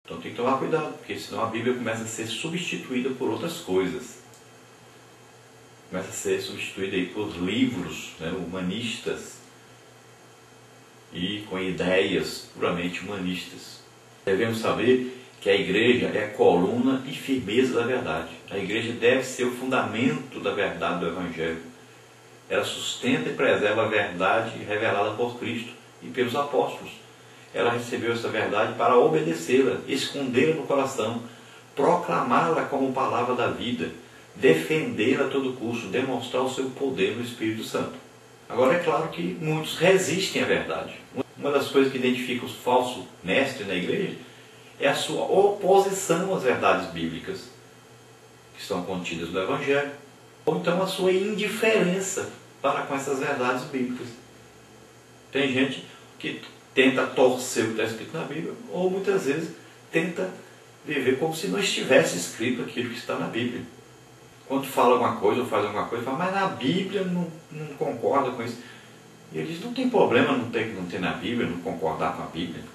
Então tem que tomar cuidado, porque senão a Bíblia começa a ser substituída por outras coisas. Começa a ser substituída aí por livros, né, humanistas e com ideias puramente humanistas. Devemos saber que a igreja é a coluna e firmeza da verdade. A igreja deve ser o fundamento da verdade do Evangelho. Ela sustenta e preserva a verdade revelada por Cristo e pelos apóstolos. Ela recebeu essa verdade para obedecê-la, escondê-la no coração, proclamá-la como palavra da vida, defendê-la a todo custo, demonstrar o seu poder no Espírito Santo. Agora é claro que muitos resistem à verdade. Uma das coisas que identifica os falsos mestres na igreja é a sua oposição às verdades bíblicas que estão contidas no Evangelho, ou então a sua indiferença para com essas verdades bíblicas. Tem gente que tenta torcer o que está escrito na Bíblia, ou muitas vezes tenta viver como se não estivesse escrito aquilo que está na Bíblia. Quando fala alguma coisa ou faz alguma coisa, fala, mas na Bíblia não concorda com isso. E ele diz, não tem problema não ter na Bíblia, não concordar com a Bíblia.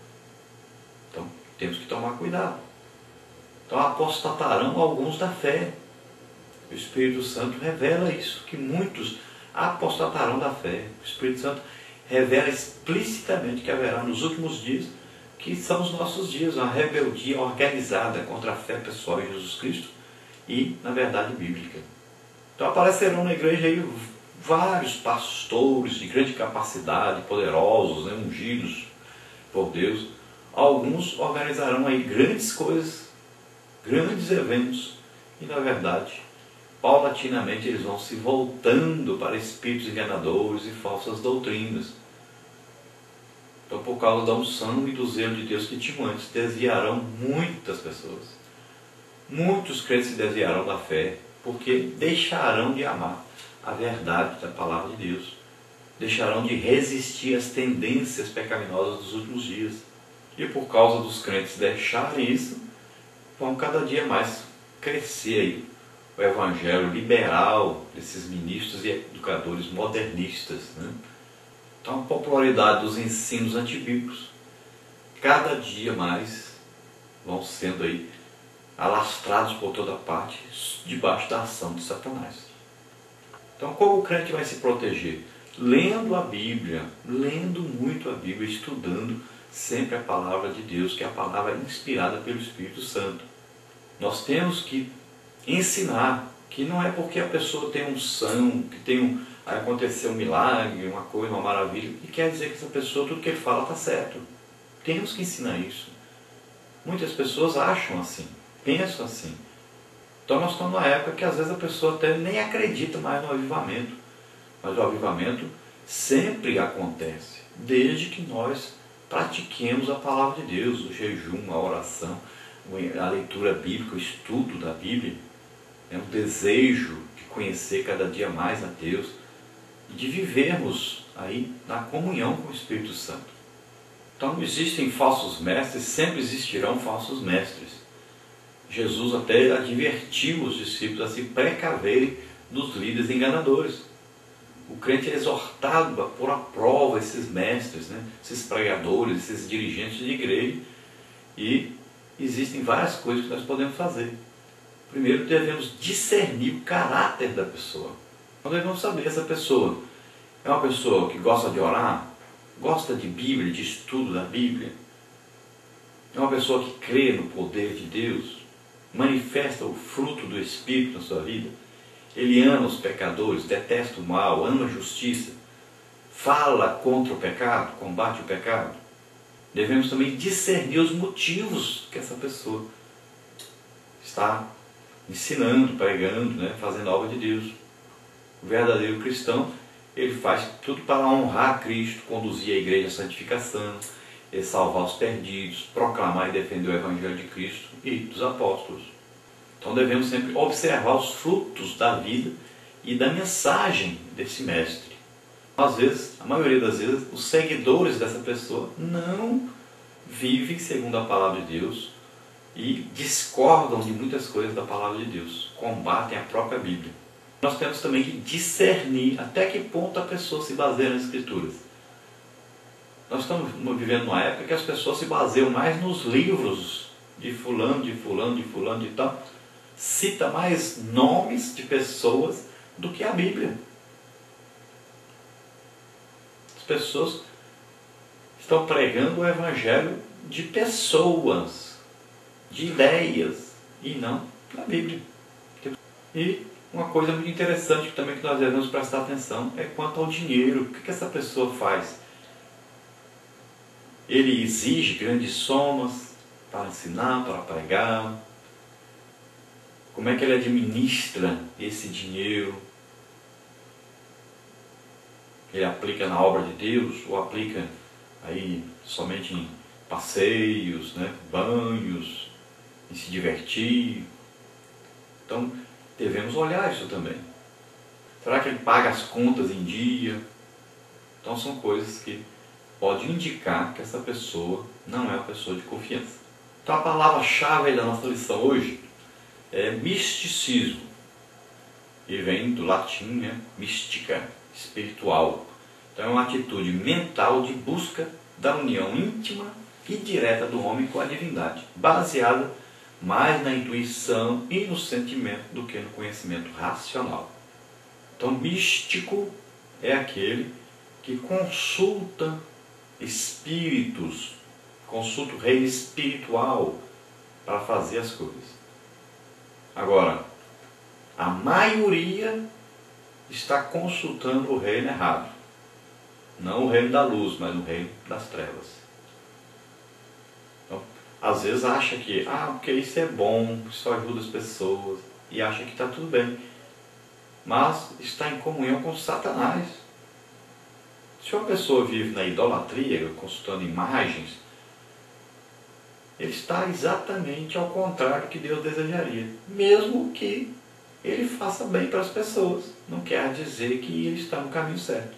Então temos que tomar cuidado. Então apostatarão alguns da fé. O Espírito Santo revela isso, que muitos apostatarão da fé. O Espírito Santo revela explicitamente que haverá nos últimos dias, que são os nossos dias, uma rebeldia organizada contra a fé pessoal em Jesus Cristo e na verdade bíblica. Então aparecerão na igreja aí vários pastores de grande capacidade, poderosos, né, ungidos por Deus. Alguns organizarão aí grandes coisas, grandes eventos, e na verdade, paulatinamente eles vão se voltando para espíritos enganadores e falsas doutrinas. Então, por causa da unção e do zelo de Deus que tinham antes, desviarão muitas pessoas. Muitos crentes se desviarão da fé, porque deixarão de amar a verdade da palavra de Deus. Deixarão de resistir às tendências pecaminosas dos últimos dias. E por causa dos crentes deixarem isso, vão cada dia mais crescer aí o evangelho liberal desses ministros e educadores modernistas, né? Então a popularidade dos ensinos antibíblicos cada dia mais vão sendo aí alastrados por toda parte debaixo da ação de Satanás. Então como o crente vai se proteger? Lendo a Bíblia, lendo muito a Bíblia, estudando sempre a palavra de Deus, que é a palavra inspirada pelo Espírito Santo. Nós temos que ensinar que não é porque a pessoa tem unção, que aconteceu um milagre, uma coisa, uma maravilha, e quer dizer que essa pessoa, tudo que ele fala está certo. Temos que ensinar isso. Muitas pessoas acham assim, pensam assim. Então nós estamos numa época que às vezes a pessoa até nem acredita mais no avivamento. Mas o avivamento sempre acontece, desde que nós pratiquemos a palavra de Deus, o jejum, a oração, a leitura bíblica, o estudo da Bíblia, o desejo de conhecer cada dia mais a Deus e de vivermos aí na comunhão com o Espírito Santo. Então existem falsos mestres, sempre existirão falsos mestres. Jesus até advertiu os discípulos a se precaverem dos líderes enganadores. O crente é exortado a pôr à prova esses mestres, né? Esses pregadores, esses dirigentes de igreja, e existem várias coisas que nós podemos fazer. Primeiro, devemos discernir o caráter da pessoa. Nós devemos saber, essa pessoa é uma pessoa que gosta de orar, gosta de Bíblia, de estudo da Bíblia, é uma pessoa que crê no poder de Deus, manifesta o fruto do Espírito na sua vida, ele ama os pecadores, detesta o mal, ama a justiça, fala contra o pecado, combate o pecado. Devemos também discernir os motivos que essa pessoa está ensinando, pregando, né, fazendo a obra de Deus. O verdadeiro cristão, ele faz tudo para honrar a Cristo, conduzir a igreja à santificação, salvar os perdidos, proclamar e defender o Evangelho de Cristo e dos apóstolos. Então devemos sempre observar os frutos da vida e da mensagem desse mestre. Às vezes, a maioria das vezes, os seguidores dessa pessoa não vivem segundo a palavra de Deus e discordam de muitas coisas da palavra de Deus, combatem a própria Bíblia. Nós temos também que discernir até que ponto a pessoa se baseia nas Escrituras. Nós estamos vivendo numa época que as pessoas se baseiam mais nos livros de fulano, de fulano, de fulano, de tal. Cita mais nomes de pessoas do que a Bíblia. As pessoas estão pregando o evangelho de pessoas, de ideias, e não da Bíblia. E uma coisa muito interessante também que nós devemos prestar atenção é quanto ao dinheiro. O que essa pessoa faz? Ele exige grandes somas para ensinar, para pregar. Como é que ele administra esse dinheiro? Ele aplica na obra de Deus ou aplica aí somente em passeios, né, banhos, em se divertir? Então, devemos olhar isso também. Será que ele paga as contas em dia? Então, são coisas que podem indicar que essa pessoa não é uma pessoa de confiança. Então, a palavra-chave da nossa lição hoje é misticismo. E vem do latim, né, mística, espiritual. Então, é uma atitude mental de busca da união íntima e direta do homem com a divindade, baseada mais na intuição e no sentimento do que no conhecimento racional. Então, místico é aquele que consulta espíritos, consulta o reino espiritual para fazer as coisas. Agora, a maioria está consultando o reino errado. Não o reino da luz, mas o reino das trevas. Então, às vezes acha que, porque isso é bom, isso ajuda as pessoas, e acha que está tudo bem. Mas está em comunhão com Satanás. Se uma pessoa vive na idolatria, consultando imagens, ele está exatamente ao contrário do que Deus desejaria. Mesmo que ele faça bem para as pessoas. Não quer dizer que ele está no caminho certo.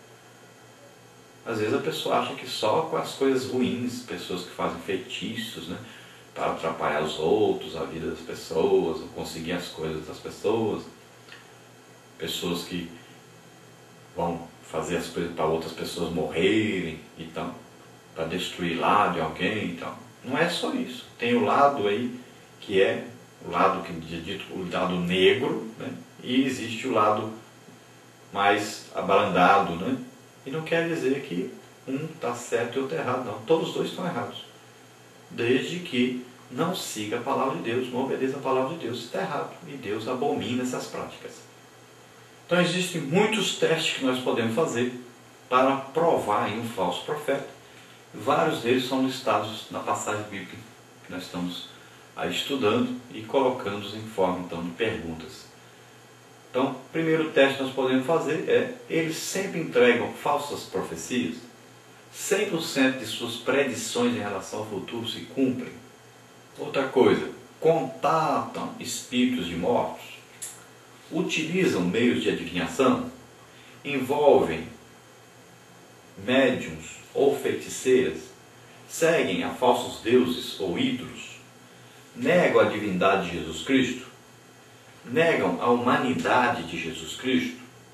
Às vezes a pessoa acha que só com as coisas ruins, pessoas que fazem feitiços, né, para atrapalhar os outros, a vida das pessoas, ou conseguir as coisas das pessoas, pessoas que vão fazer as coisas para outras pessoas morrerem, então, para destruir lá de alguém, então. Não é só isso. Tem o lado aí que é o lado que é dito o lado negro, né? E existe o lado mais abrandado, né? E não quer dizer que um está certo e outro errado, não. Todos os dois estão errados. Desde que não siga a palavra de Deus, não obedeça a palavra de Deus, está errado. E Deus abomina essas práticas. Então existem muitos testes que nós podemos fazer para provar aí um falso profeta. Vários deles são listados na passagem bíblica que nós estamos aí estudando e colocando em forma então de perguntas. Então, o primeiro teste que nós podemos fazer é: eles sempre entregam falsas profecias? 100% de suas predições em relação ao futuro se cumprem? Outra coisa, contatam espíritos de mortos? Utilizam meios de adivinhação? Envolvem médiuns ou feiticeiras? Seguem a falsos deuses ou ídolos? Negam a divindade de Jesus Cristo? Negam a humanidade de Jesus Cristo?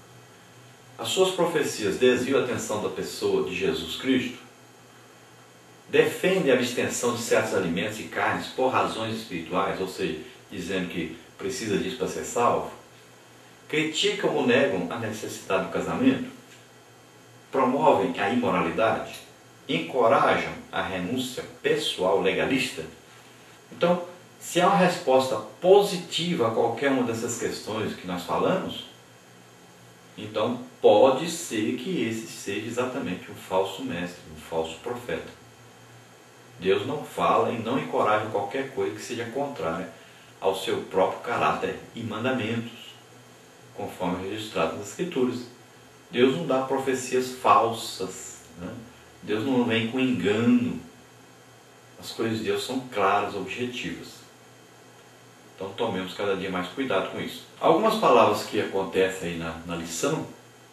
As suas profecias desviam a atenção da pessoa de Jesus Cristo? Defendem a abstenção de certos alimentos e carnes por razões espirituais, ou seja, dizendo que precisa disso para ser salvo? Criticam ou negam a necessidade do casamento? Promovem a imoralidade? Encorajam a renúncia pessoal legalista? Então, se há uma resposta positiva a qualquer uma dessas questões que nós falamos, então pode ser que esse seja exatamente um falso mestre, um falso profeta. Deus não fala e não encoraja qualquer coisa que seja contrária ao seu próprio caráter e mandamentos, conforme registrado nas Escrituras. Deus não dá profecias falsas, né? Deus não vem com engano. As coisas de Deus são claras, objetivas. Então tomemos cada dia mais cuidado com isso. Algumas palavras que acontecem aí na lição,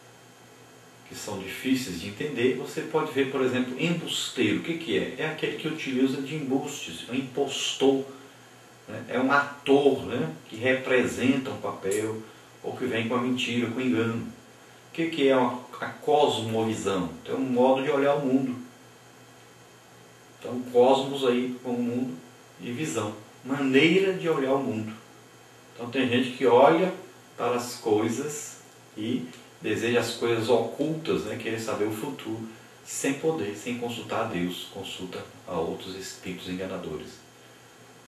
que são difíceis de entender, você pode ver, por exemplo, embusteiro. O que é? É aquele que utiliza de embustes, um impostor, né? É um ator, né, que representa um papel, ou que vem com a mentira, com o engano. O que é a cosmovisão? É um modo de olhar o mundo. Então, cosmos aí com o mundo e visão, maneira de olhar o mundo. Então tem gente que olha para as coisas e deseja as coisas ocultas, né? Querer saber o futuro, sem poder, sem consultar a Deus, consulta a outros espíritos enganadores.